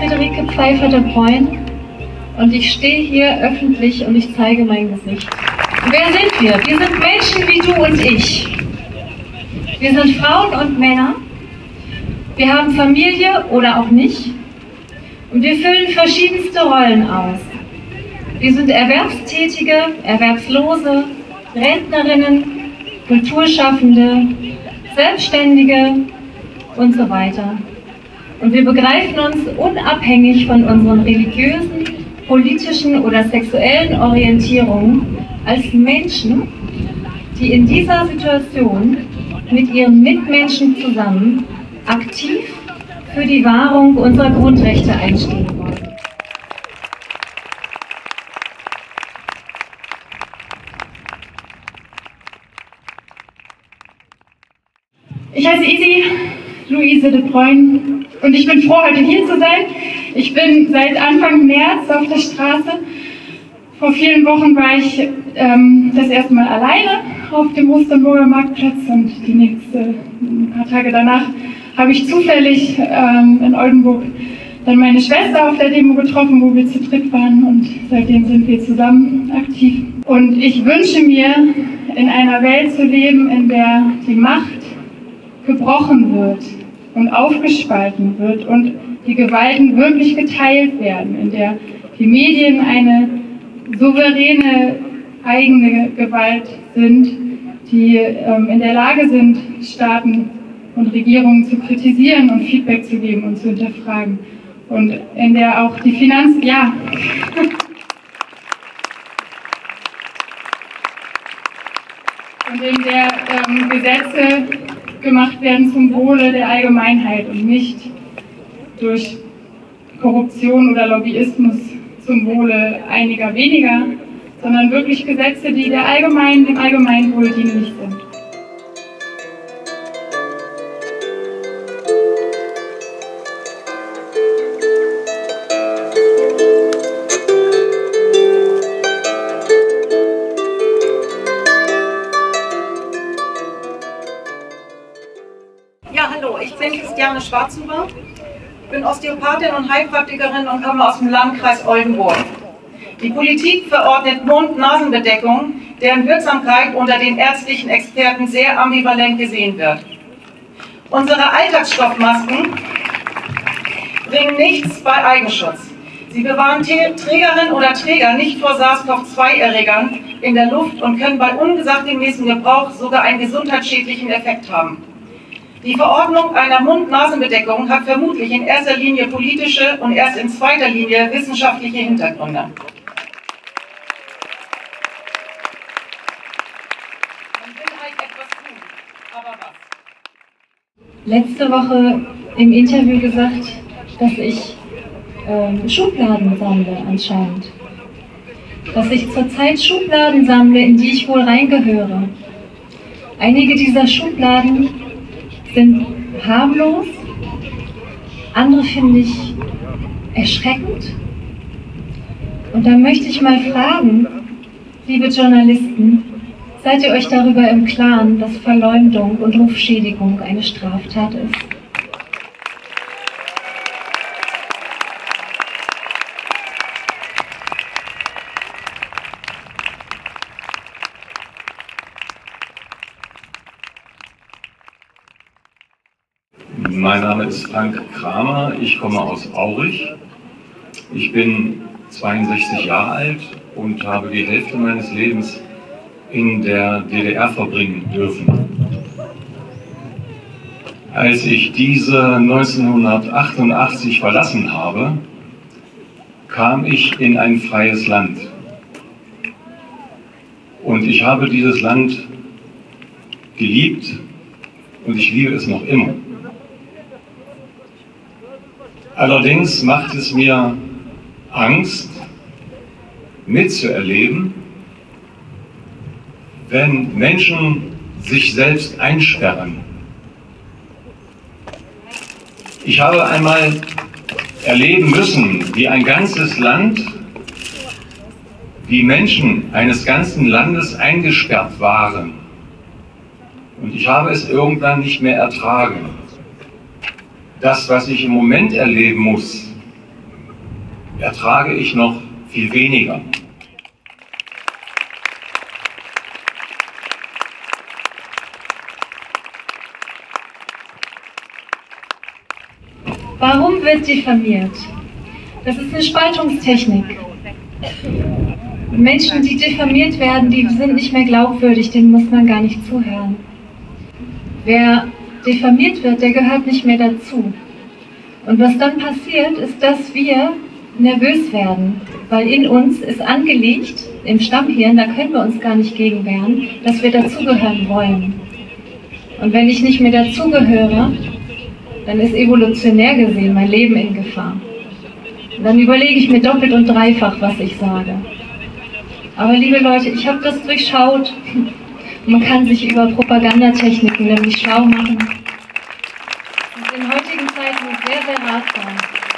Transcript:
Friederike Pfeiffer-de Bruyn und ich stehe hier öffentlich und ich zeige mein Gesicht. Wer sind wir? Wir sind Menschen wie du und ich. Wir sind Frauen und Männer. Wir haben Familie oder auch nicht. Und wir füllen verschiedenste Rollen aus. Wir sind Erwerbstätige, Erwerbslose, Rentnerinnen, Kulturschaffende, Selbstständige und so weiter. Und wir begreifen uns unabhängig von unseren religiösen, politischen oder sexuellen Orientierungen als Menschen, die in dieser Situation mit ihren Mitmenschen zusammen aktiv für die Wahrung unserer Grundrechte einstehen wollen. Ich heiße Luise de Bruyn und ich bin froh, heute hier zu sein. Ich bin seit Anfang März auf der Straße. Vor vielen Wochen war ich das erste Mal alleine auf dem Osternburger Marktplatz und ein paar Tage danach habe ich zufällig in Oldenburg dann meine Schwester auf der Demo getroffen, wo wir zu dritt waren, und seitdem sind wir zusammen aktiv. Und ich wünsche mir, in einer Welt zu leben, in der die Macht gebrochen wird und aufgespalten wird und die Gewalten wirklich geteilt werden, in der die Medien eine souveräne eigene Gewalt sind, die in der Lage sind, Staaten und Regierungen zu kritisieren und Feedback zu geben und zu hinterfragen. Und in der auch die und in der Gesetze gemacht werden zum Wohle der Allgemeinheit und nicht durch Korruption oder Lobbyismus zum Wohle einiger weniger, sondern wirklich Gesetze, die dem Allgemeinwohl dienlich sind. Ja, hallo, ich bin Christiane Schwarzenbach, bin Osteopathin und Heilpraktikerin und komme aus dem Landkreis Oldenburg. Die Politik verordnet Mund-Nasen-Bedeckung, deren Wirksamkeit unter den ärztlichen Experten sehr ambivalent gesehen wird. Unsere Alltagsstoffmasken bringen nichts bei Eigenschutz. Sie bewahren Trägerin oder Träger nicht vor SARS-CoV-2-Erregern in der Luft und können bei ungesachgemäßem Gebrauch sogar einen gesundheitsschädlichen Effekt haben. Die Verordnung einer Mund-Nasen-Bedeckung hat vermutlich in erster Linie politische und erst in zweiter Linie wissenschaftliche Hintergründe. Man will halt etwas tun, aber was? Letzte Woche im Interview gesagt, dass ich Schubladen sammle anscheinend. Dass ich zurzeit Schubladen sammle, in die ich wohl reingehöre. Einige dieser Schubladen sind harmlos, andere finde ich erschreckend. Und da möchte ich mal fragen, liebe Journalisten, seid ihr euch darüber im Klaren, dass Verleumdung und Rufschädigung eine Straftat ist? Mein Name ist Frank Kramer, ich komme aus Aurich. Ich bin 62 Jahre alt und habe die Hälfte meines Lebens in der DDR verbringen dürfen. Als ich diese 1988 verlassen habe, kam ich in ein freies Land. Und ich habe dieses Land geliebt und ich liebe es noch immer. Allerdings macht es mir Angst, mitzuerleben, wenn Menschen sich selbst einsperren. Ich habe einmal erleben müssen, wie ein ganzes Land, wie Menschen eines ganzen Landes eingesperrt waren. Und ich habe es irgendwann nicht mehr ertragen. Das, was ich im Moment erleben muss, ertrage ich noch viel weniger. Warum wird diffamiert? Das ist eine Spaltungstechnik. Menschen, die diffamiert werden, die sind nicht mehr glaubwürdig, denen muss man gar nicht zuhören. Wer diffamiert wird, der gehört nicht mehr dazu. Und was dann passiert, ist, dass wir nervös werden, weil in uns ist angelegt, im Stammhirn, da können wir uns gar nicht gegen wehren, dass wir dazugehören wollen. Und wenn ich nicht mehr dazugehöre, dann ist evolutionär gesehen mein Leben in Gefahr. Und dann überlege ich mir doppelt und dreifach, was ich sage. Aber liebe Leute, ich habe das durchschaut. Man kann sich über Propagandatechniken nämlich schlau machen. Und in heutigen Zeiten ist sehr, sehr ratsam.